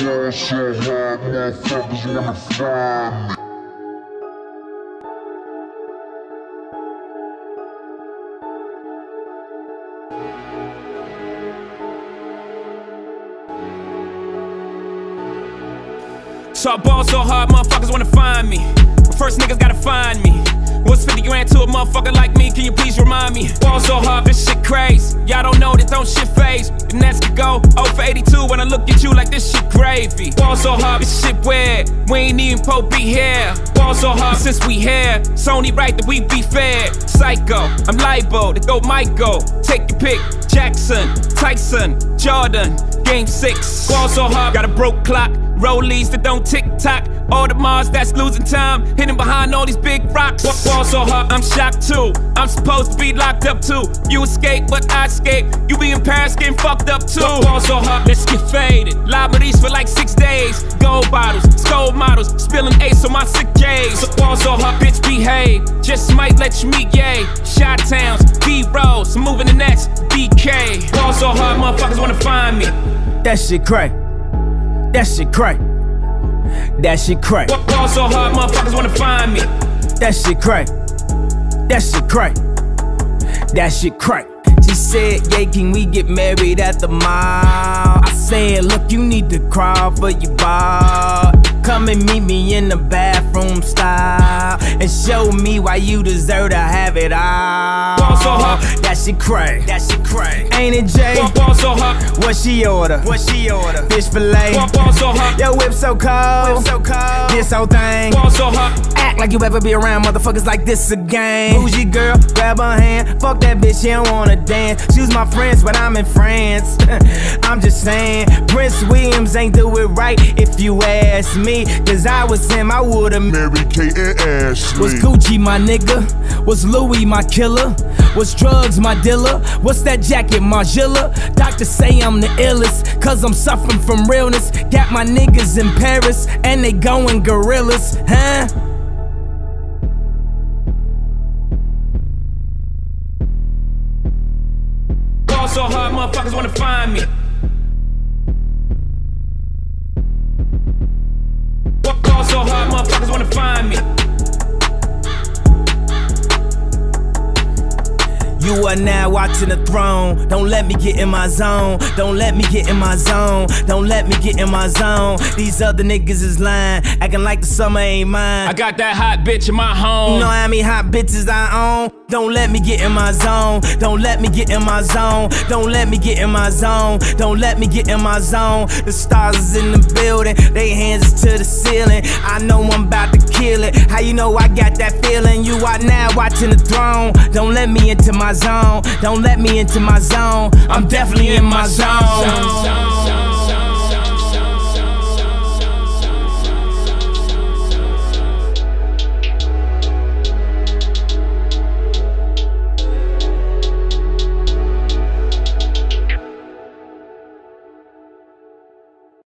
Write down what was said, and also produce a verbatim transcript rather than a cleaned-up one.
ball so hard, motherfuckers wanna find me. So I ball so hard, motherfuckers wanna find me. But first niggas gotta find me. What's fifty grand to a motherfucker like me? Can you please remind me? Ball so hard, this shit crazy. Y'all don't know that don't shit phase. The Nets could go oh for eighty-two when I look at you like this shit gravy. Ball so hard, this shit weird. We ain't even po be here. Ball so hard since we here. It's only right that we be fair. Psycho, I'm liable to go Michael. Take your pick. Jackson, Tyson, Jordan. Game six. Ball so hard, got a broke clock. Rollies that don't tick-tock. All the Mars that's losing time, hidden behind all these big rocks. Ball so hard, I'm shocked too. I'm supposed to be locked up too. You escape, but I escape. You be in Paris getting fucked up too. Ball so hard, let's get faded. Liberties for like six days. Gold bottles, gold models, spilling ace on my sick days. Ball so hard, bitch behave. Just might let you meet yay. Shot towns, B-rolls, moving the next B K. Ball so hard, motherfuckers wanna find me. That shit crack. That shit crack. That shit crack. Ball so hard, motherfuckers wanna find me. That shit crack. That shit crack. That shit crack. She said, yeah, can we get married at the mall? I said, look, you need to crawl for your bar. Come and meet me in the bathroom style and show me why you deserve to have it all. Ball so hard. That shit crack. That shit crack. Ain't it, Jay? Ball, ball so hard. What she order? What she order? Fish fillet. Ball, ball so hard. Yo, whip so cold. Whip so cold. This whole thing. Ball so hard. Act like you ever be around motherfuckers like this again. Bougie girl, grab her hand. Fuck that bitch, she don't wanna dance. She's my friends, but I'm in France. I'm just saying, Prince Williams ain't do it right if you ask me. Cause I was him, I would've married Kate and Ashley. Was Gucci my nigga? Was Louis my killer? Was drugs my dealer? What's that jacket, Margilla? Doctors say I'm the illest, cause I'm suffering from realness. Got my niggas in Paris, and they going gorillas, huh? Ball so hard, motherfuckers wanna find me. Ball so hard, motherfuckers wanna find me. You are now watching the throne. Don't let me get in my zone. Don't let me get in my zone. Don't let me get in my zone. These other niggas is lying, acting like the summer ain't mine. I got that hot bitch in my home. You know how many hot bitches I own? Don't let me get in my zone. Don't let me get in my zone. Don't let me get in my zone. Don't let me get in my zone. The stars is in the building. They hands is to the ceiling. I know I'm about to kill it. How you know I got that feeling? You are now watching the throne. Don't let me into my zone. Don't let me into my zone. I'm definitely in my zone.